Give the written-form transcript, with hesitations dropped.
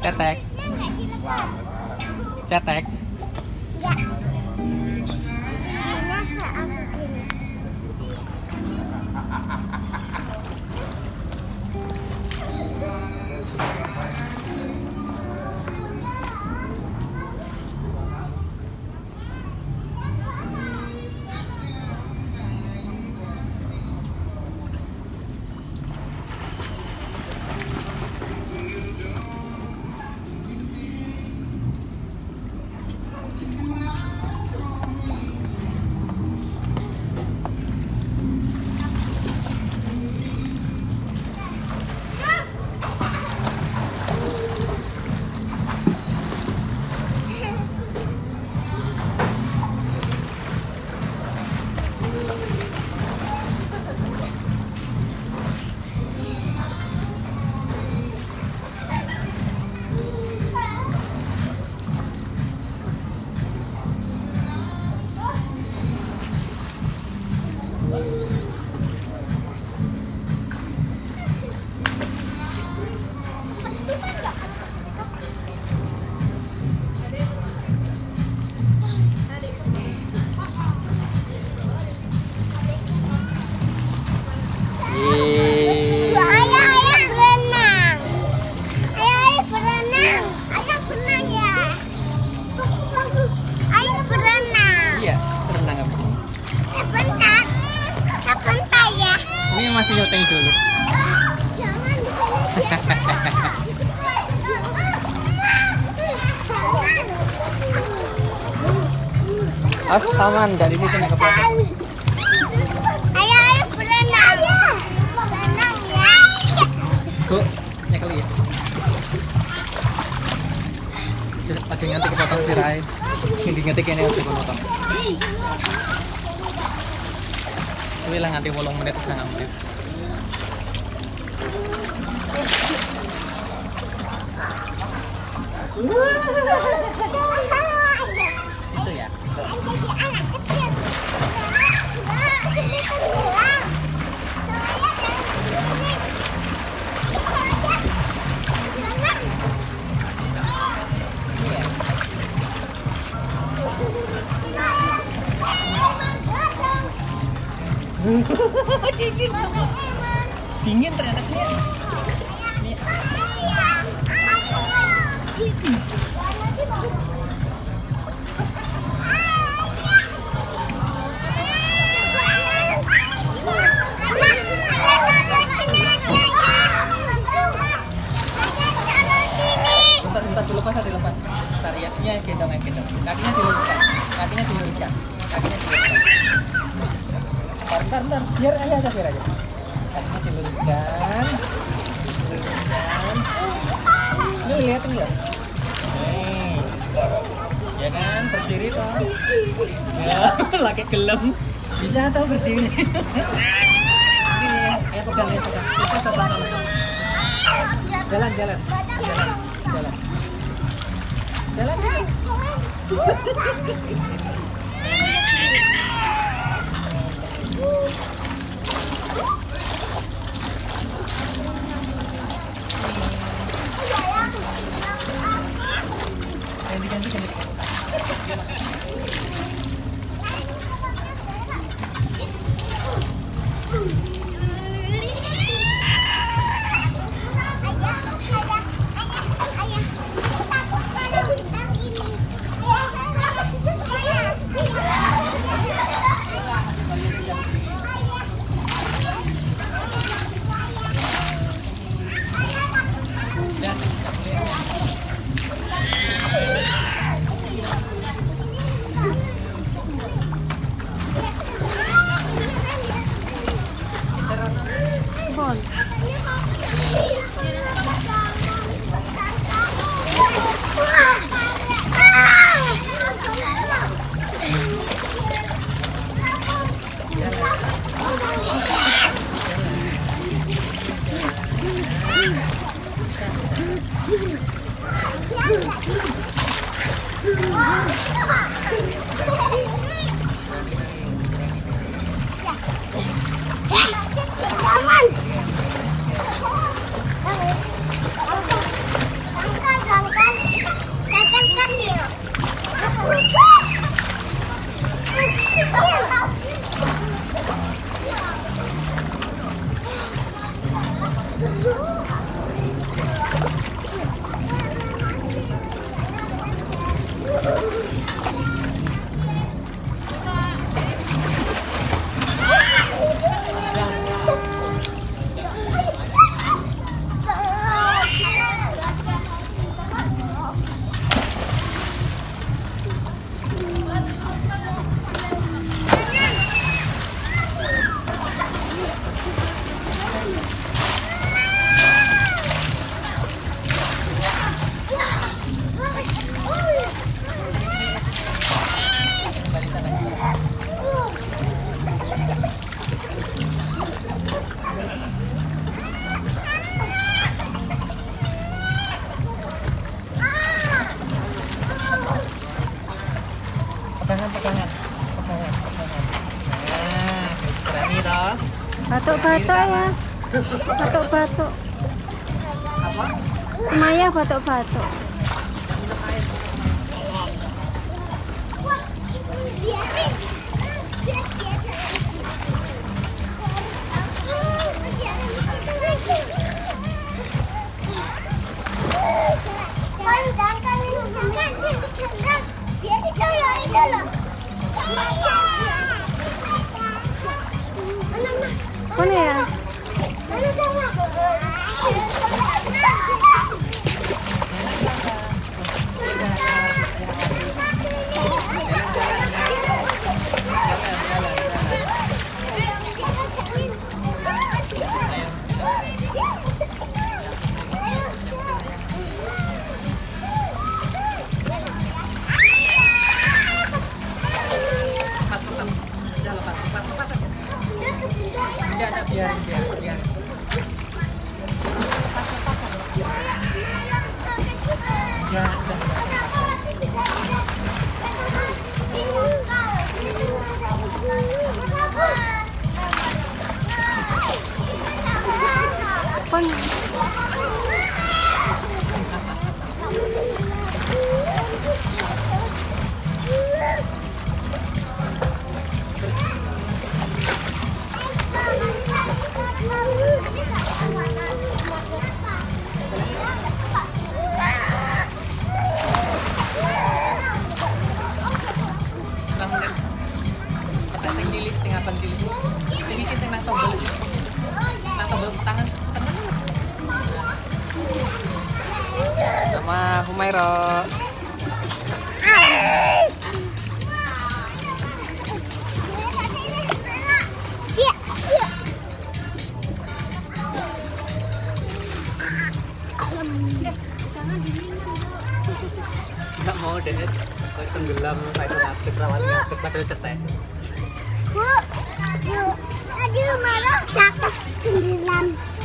Cetek. Cetek. Enggak. Biasa aku gini. Masih syuting dulu. Aman, dari situ nak ke belakang. Ayo berenang. Berenang ya. Kok nyekel ya. Aja nganti kepotong sirai. Nganti kene aja kepotong. Suwi lah nganti 8 menit setengah menit. Itu ya. Dingin ternyata sih. Bentar dulu pas dilepas. Tariannya gendong. Kakinya diluruskan. Kakinya diluruskan. Bentar, biar aja. Kakinya diluruskan. Ini lihatin ya. Nih. Ya kan, berdiri toh. Ya, lagi gelem. Bisa tau berdiri. Ini, ayo pegang. Kita sama-sama. Jalan. Batuk-batuk ya. Batuk-batuk. Apa? Semaya batuk-batuk. Mana ya? Biar. Sama Humairo. Nggak mau deh, tenggelam kayak sakit rawan sakit padahal cetek. Bu, aduh marah sakit tenggelam.